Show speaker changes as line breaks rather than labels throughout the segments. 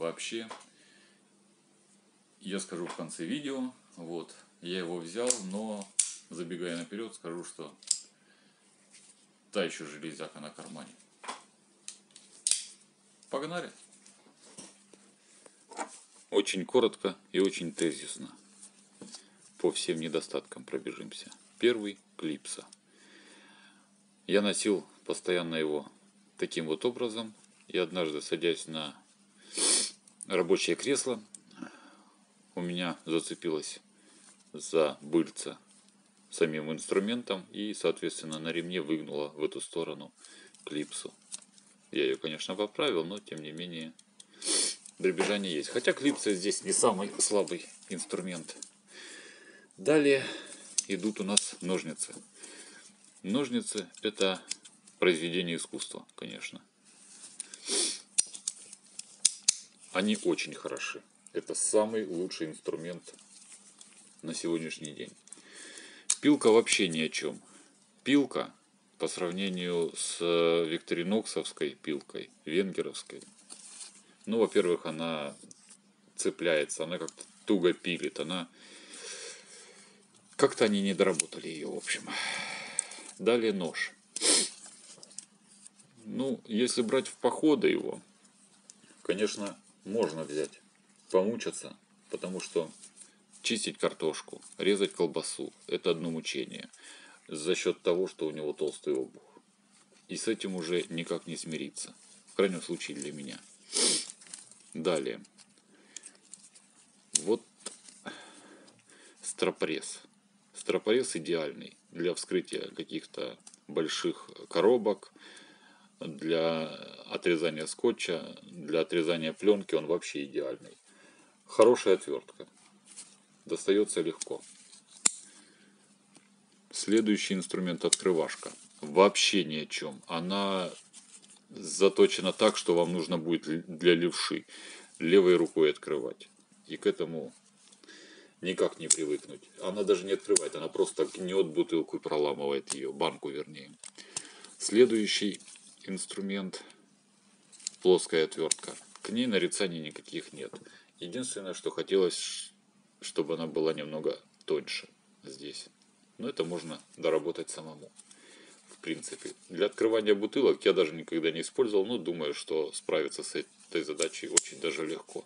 вообще. Я скажу в конце видео. Вот, я его взял, но забегая наперед, скажу, что та еще железяка на кармане. Погнали! Очень коротко и очень тезисно. По всем недостаткам пробежимся. Первый — клипса. Я носил постоянно его таким вот образом. И однажды, садясь на рабочее кресло, у меня зацепилось за быльца самим инструментом и, соответственно, на ремне выгнуло в эту сторону клипсу. Я ее, конечно, поправил, но тем не менее дребезжание есть. Хотя клипса здесь не самый слабый инструмент. Далее идут у нас ножницы. Ножницы — это произведение искусства, конечно. Они очень хороши. Это самый лучший инструмент на сегодняшний день. Пилка вообще ни о чем. Пилка по сравнению с викториноксовской пилкой, венгеровской, ну, во-первых, она цепляется, она как-то туго пилит, она как-то они не доработали ее, в общем. Далее нож. Ну, если брать в походы его, конечно, можно взять, помучиться, потому что чистить картошку, резать колбасу — это одно мучение. За счет того, что у него толстый обух. И с этим уже никак не смириться. В крайнем случае для меня. Далее. Вот стропорез. Стропорез идеальный для вскрытия каких-то больших коробок, для отрезания скотча, для отрезания пленки он вообще идеальный. Хорошая отвертка. Достается легко. Следующий инструмент — открывашка. Вообще ни о чем. Она заточена так, что вам нужно будет для левши левой рукой открывать. И к этому никак не привыкнуть. Она даже не открывает, она просто гнет бутылку и проламывает ее, банку вернее. Следующий инструмент — плоская отвертка. К ней нарицаний никаких нет. Единственное, что хотелось, чтобы она была немного тоньше здесь. Но это можно доработать самому. В принципе. Для открывания бутылок я даже никогда не использовал, но думаю, что справиться с этой задачей очень даже легко.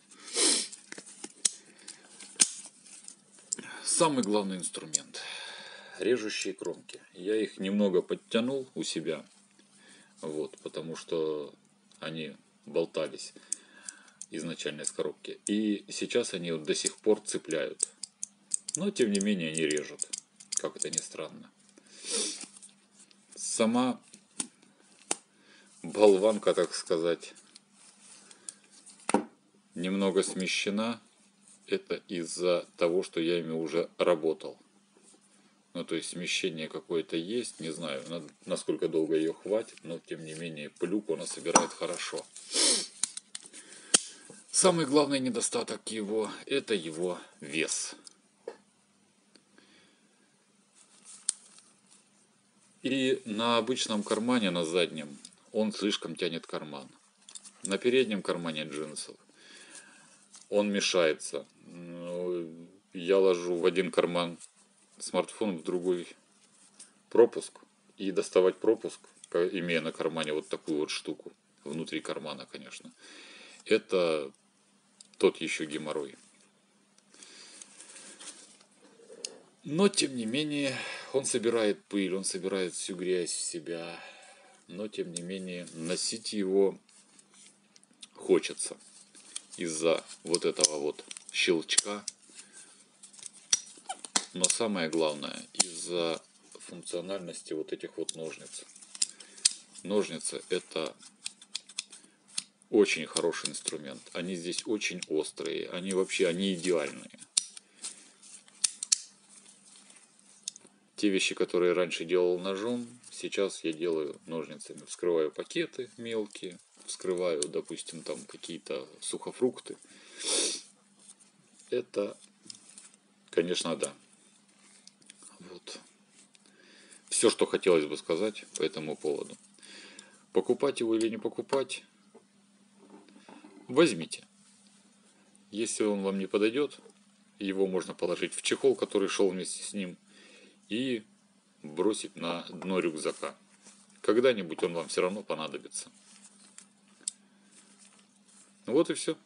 Самый главный инструмент — режущие кромки. Я их немного подтянул у себя, вот, потому что они болтались изначально из коробки. И сейчас они вот до сих пор цепляют. Но тем не менее они режут. Как это ни странно. Сама болванка, так сказать, немного смещена. Это из-за того, что я ими уже работал. Ну, то есть смещение какое-то есть. Не знаю, насколько долго ее хватит, но тем не менее плюк она собирает хорошо. Самый главный недостаток его — это его вес. И на обычном кармане, на заднем, он слишком тянет карман. На переднем кармане джинсов он мешается. Я ложу в один карман смартфон, в другой пропуск. И доставать пропуск, имея на кармане вот такую вот штуку, внутри кармана, конечно, это тот еще геморрой. Но, тем не менее, он собирает пыль, он собирает всю грязь в себя. Но, тем не менее, носить его хочется. Из-за вот этого вот щелчка. Но самое главное, из-за функциональности вот этих вот ножниц. Ножницы — это очень хороший инструмент. Они здесь очень острые. Они идеальные. Те вещи, которые раньше делал ножом, сейчас я делаю ножницами. Вскрываю пакеты мелкие, вскрываю, допустим, там какие-то сухофрукты. Это, конечно, да. Вот. Все, что хотелось бы сказать по этому поводу. Покупать его или не покупать? Возьмите. Если он вам не подойдет, его можно положить в чехол, который шел вместе с ним, и бросить на дно рюкзака. Когда-нибудь он вам все равно понадобится. Вот и все.